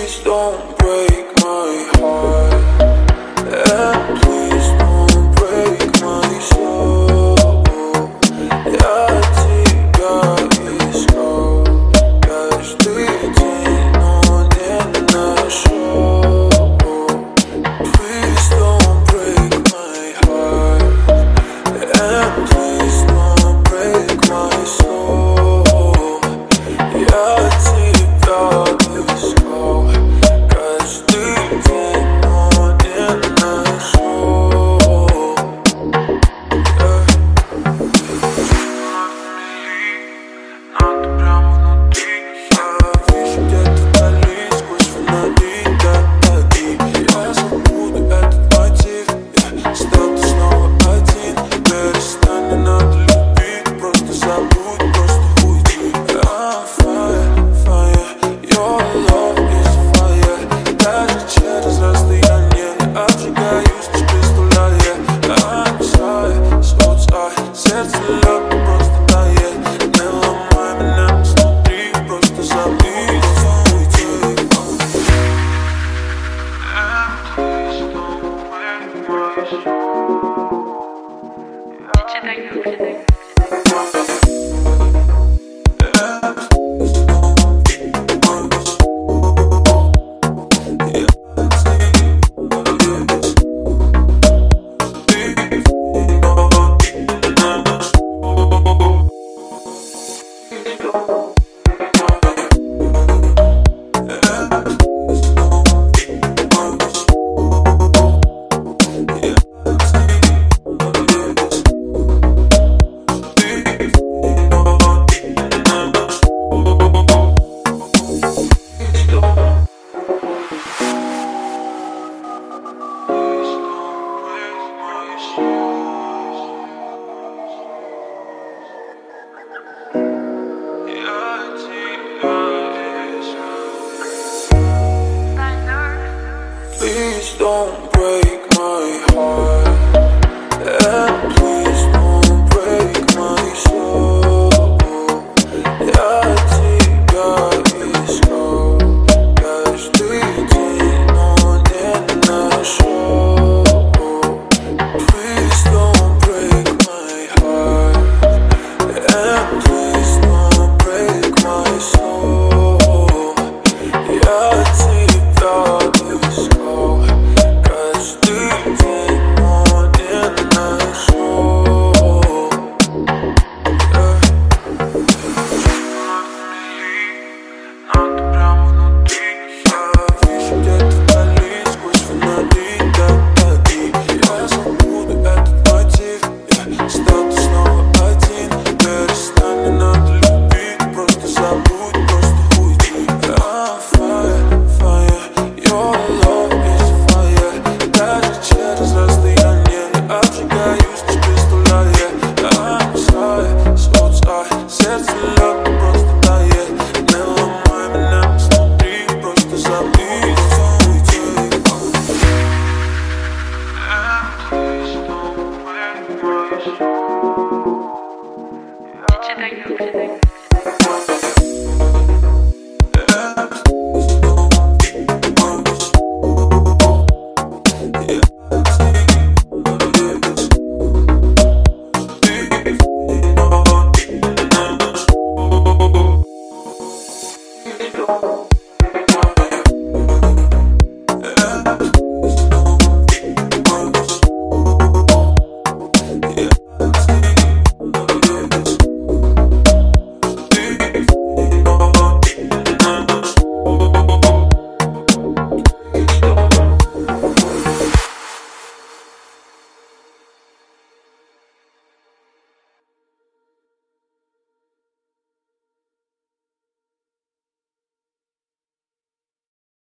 Please don't break my heart, and please don't break my soul. Я тебя искал каждый день, но не нашел. Please don't break my heart, and please don't break my soul. Я тебя искал каждый день, но не нашел. Но ты прямо внутри, я вижу где-то вдали сквозь фонари дороги. Я забуду этот мотив, стал ты снова один. Перестань, не надо любить, просто забудь, просто уйди. I'm fire, fire, your love is fire. Даже через расстояние обжигаюсь, не представляя. I'm tired, so tired, сердце лед просто тает. Не ломай меня изнутри, просто забудь, просто уйди. Please don't break my soul. Please don't